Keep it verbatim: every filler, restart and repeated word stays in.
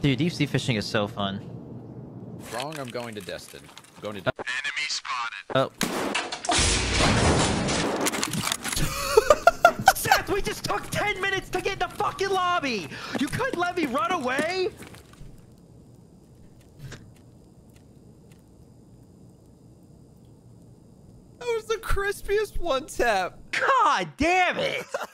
Dude, deep sea fishing is so fun. Wrong, I'm going to Destin. I'm going to Enemy spotted. Oh. Seth, we just took ten minutes to get in the fucking lobby! You couldn't let me run away? That was the crispiest one tap. God damn it!